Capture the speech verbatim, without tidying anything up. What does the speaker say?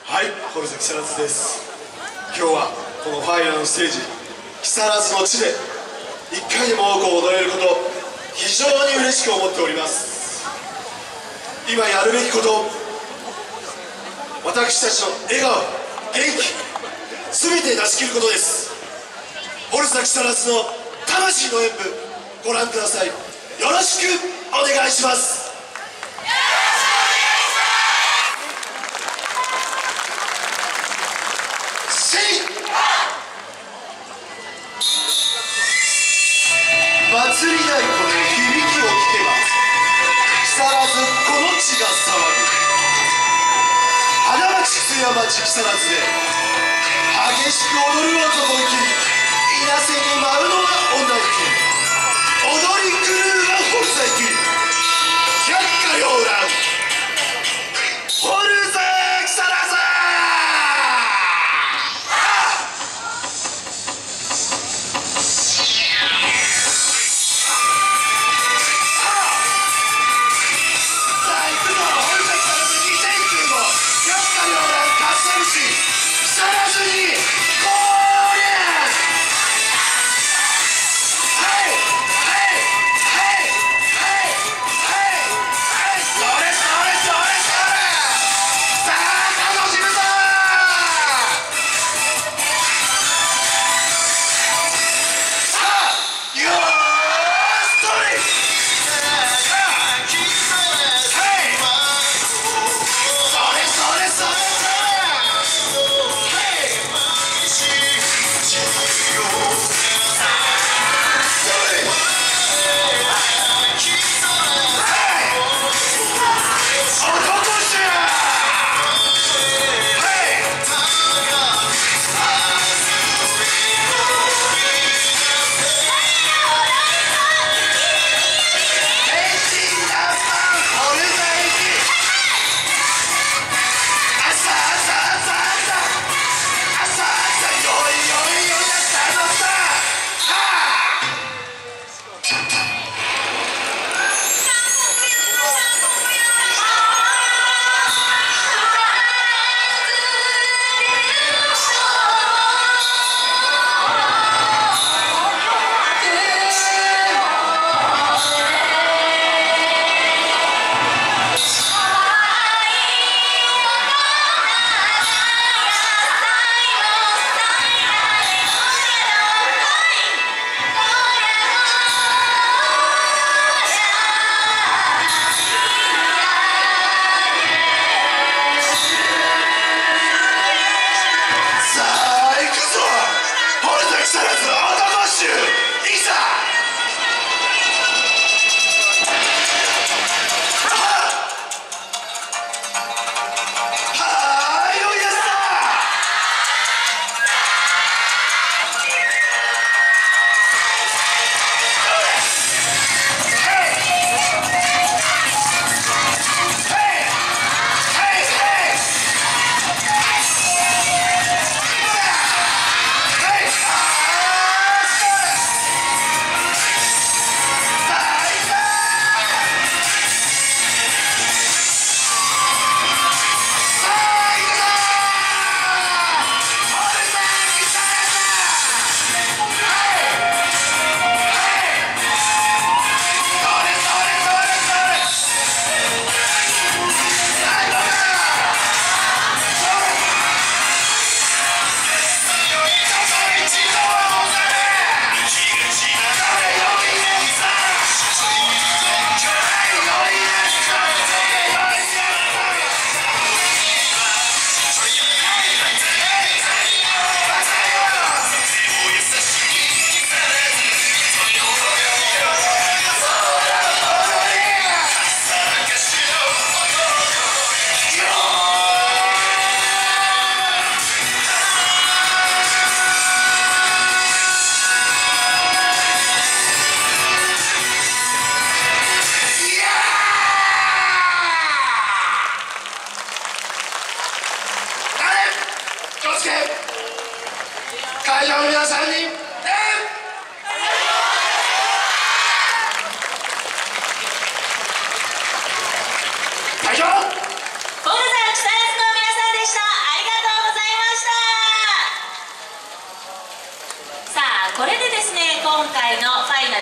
はい、ホルザ木更津です。今日はこのファイナルのステージ、木更津の地で一回でも多く踊れること、非常に嬉しく思っております。今やるべきこと、私たちの笑顔、元気、全て出し切ることです。ホルザ木更津の魂の演舞、ご覧ください。よろしくお願いします。祭り太鼓の響きを聞けば、木更津この地が騒ぐ。花町津屋町木更津で激しく踊る男行き、いなせに舞うのは女行き、踊り狂うはホルザ行き、百花繚乱ホルザ木更津。よろしこれでですね、今回のファイナル